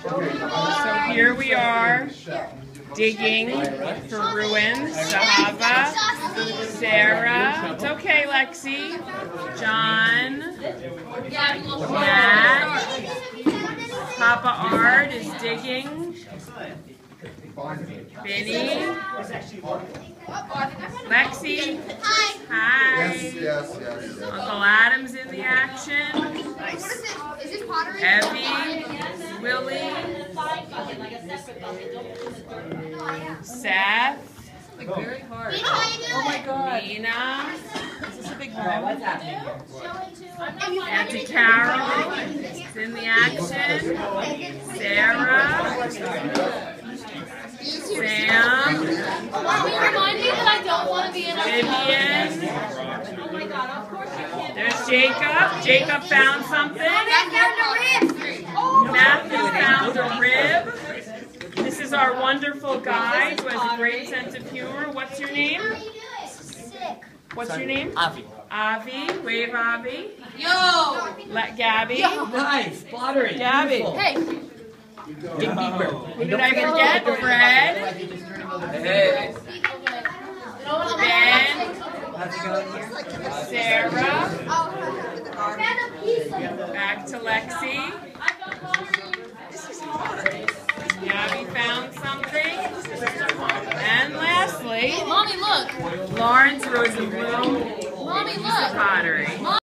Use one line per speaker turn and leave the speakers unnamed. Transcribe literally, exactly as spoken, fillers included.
So here we are, digging for ruins. Sahava, Sarah, it's okay, Lexi, John, Matt, Papa Art is digging, Vinny, Lexi, hi,
Yes, yes, yes, yes.
Uncle Adam's in the action, Evie, Willie, Seth,
Very hard.
Oh my God.
Nina,
Is this a big round? What's happening here?
Auntie Carol is in the action, Sarah, Sam,
Remind me that I don't want to be in a
Vivian,
Oh my God, of course you can't.
there's Jacob. Jacob found something. Matthew found a rib. This is our wonderful guide who has a great sense of humor. What's your name? What's your name?
Avi.
Avi. Wave Avi.
Yo!
Let Gabby.
Nice. Pottery.
Gabby.
Beautiful.
Hey!
Dig deeper.
Who did I forget? Fred.
Hey.
Ben.
How's it going here?
Sarah. Back to Lexi. Gabby found something. And lastly,
Mommy, look!
Lawrence Rosenblum.
Mommy,
He's the
look!
pottery.